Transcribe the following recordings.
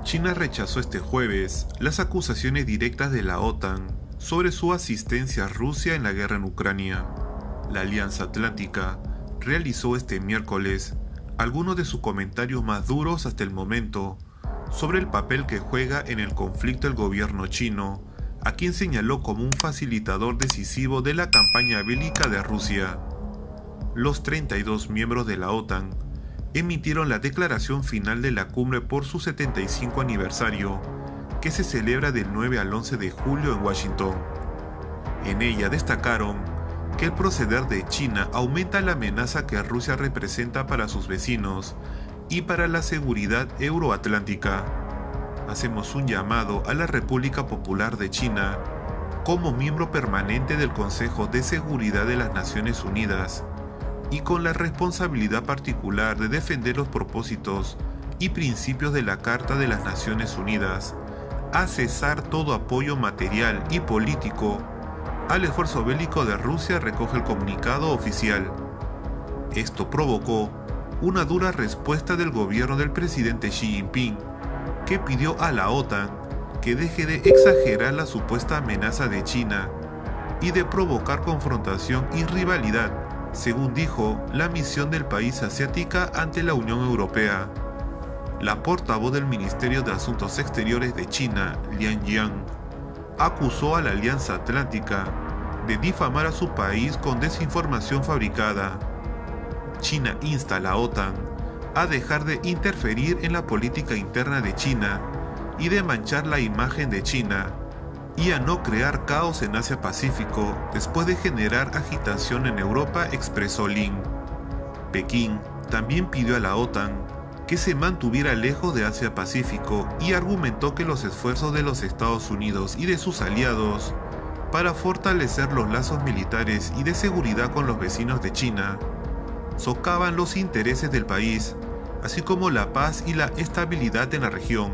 China rechazó este jueves las acusaciones directas de la OTAN sobre su asistencia a Rusia en la guerra en Ucrania. La Alianza Atlántica realizó este miércoles algunos de sus comentarios más duros hasta el momento sobre el papel que juega en el conflicto el gobierno chino, a quien señaló como un facilitador decisivo de la campaña bélica de Rusia. Los 32 miembros de la OTAN emitieron la declaración final de la cumbre por su 75 aniversario, que se celebra del 9 al 11 de julio en Washington. En ella destacaron que el proceder de China aumenta la amenaza que Rusia representa para sus vecinos y para la seguridad euroatlántica. Hacemos un llamado a la República Popular de China, como miembro permanente del Consejo de Seguridad de las Naciones Unidas, y con la responsabilidad particular de defender los propósitos y principios de la Carta de las Naciones Unidas, a cesar todo apoyo material y político al esfuerzo bélico de Rusia, recoge el comunicado oficial. Esto provocó una dura respuesta del gobierno del presidente Xi Jinping, que pidió a la OTAN que deje de exagerar la supuesta amenaza de China y de provocar confrontación y rivalidad, según dijo la misión del país asiática ante la Unión Europea. La portavoz del Ministerio de Asuntos Exteriores de China, Liang Jian, acusó a la Alianza Atlántica de difamar a su país con desinformación fabricada. China insta a la OTAN a dejar de interferir en la política interna de China y de manchar la imagen de China, y a no crear caos en Asia-Pacífico después de generar agitación en Europa, expresó Lin. Pekín también pidió a la OTAN que se mantuviera lejos de Asia-Pacífico y argumentó que los esfuerzos de los Estados Unidos y de sus aliados para fortalecer los lazos militares y de seguridad con los vecinos de China socavan los intereses del país, así como la paz y la estabilidad en la región.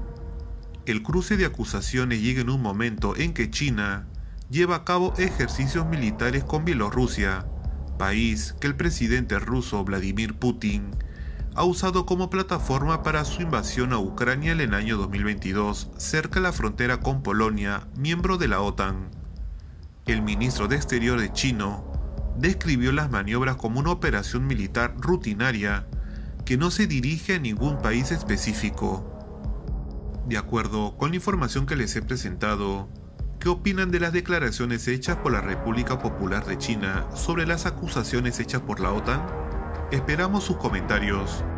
El cruce de acusaciones llega en un momento en que China lleva a cabo ejercicios militares con Bielorrusia, país que el presidente ruso Vladimir Putin ha usado como plataforma para su invasión a Ucrania en el año 2022, cerca de la frontera con Polonia, miembro de la OTAN. El ministro de Exteriores chino describió las maniobras como una operación militar rutinaria que no se dirige a ningún país específico. De acuerdo con la información que les he presentado, ¿qué opinan de las declaraciones hechas por la República Popular de China sobre las acusaciones hechas por la OTAN? Esperamos sus comentarios.